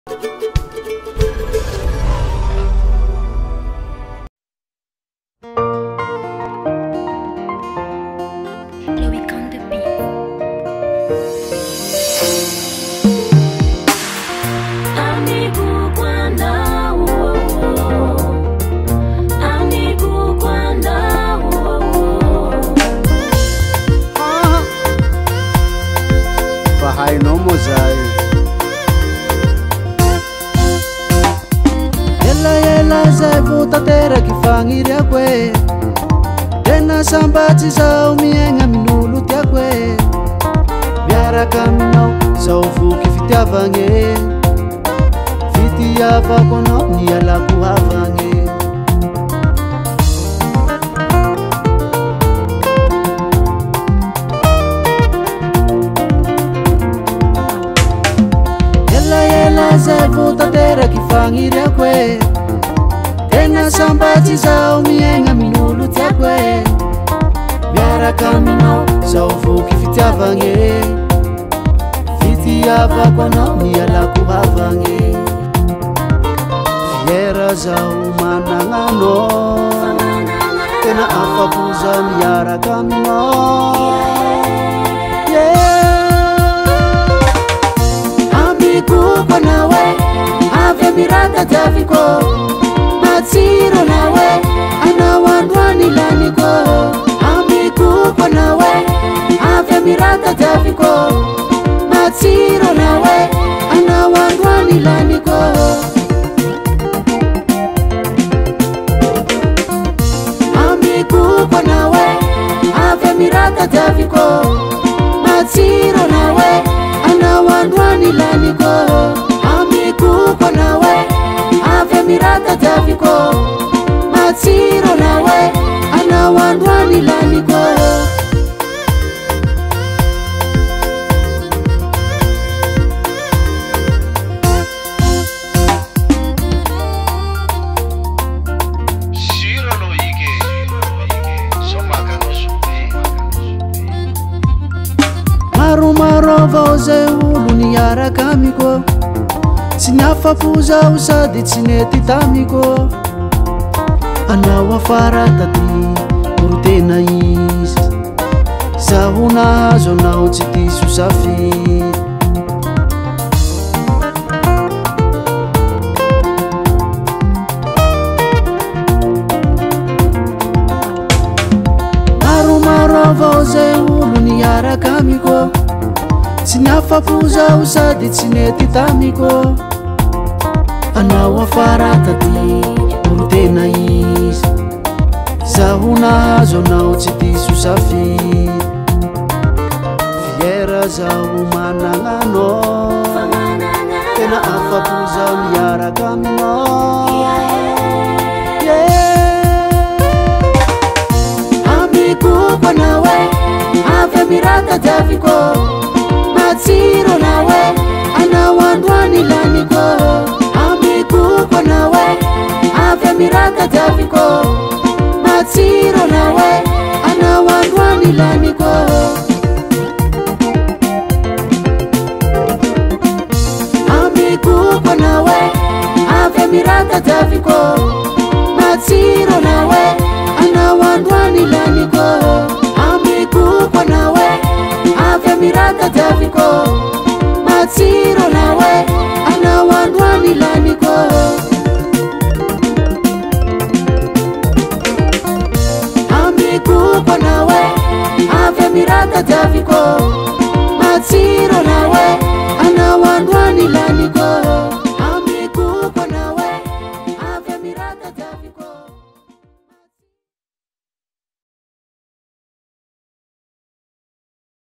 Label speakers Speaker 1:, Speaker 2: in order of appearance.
Speaker 1: Sambaty zao miaigna minolo tiako e miaraka aminao zao voky fitiavagne fitiavako anao nialako havagne ela zay vo tanteraky fagniriako e tena sambaty zao miaigna minolo tiako e miaraka aminao zao voky fitiavagne fitiavako anao nialako havagne fiera zao managnanao tena afapo za miaraka aminao amiko anao e avy amirata tiaviko matsiro anao e anao androany laniko kuko nawe avy amirata tiaviko matsiro nawe anao androany laniko amikuko nawe avy amirata tiaviko matsiro nawe anao androany laniko amikuko nawe avy amirata tiaviko matsiro nawe anao androany laniko maromaro avao zay olo niaraka amiko tsy niafapo zaho sady tsy nety tamiko anao afara taty orotena izy zaho nahazo anao tsy diso safidy maromaro avao zay olo niaraka amiko tsy niafapo zaho sady tsy nety tamiko anao afara taty orotena izy zaho nahazo anao tsy diso safidy fiera zaho managnanao tena afapo za miaraka aminao amikuko anao e avy amirata tiaviko matsiro nawe anao androany laniko amikuko anao e avy amirata tiaviko matsiro nawe anao androany laniko amikuko nawe avy amirata tiaviko matsiro nawe anao androany laniko amikuko nawe avy amirata tiaviko matsiro nawe anao androany laniko amikuko nawe avy amirata tiaviko matsiro nawe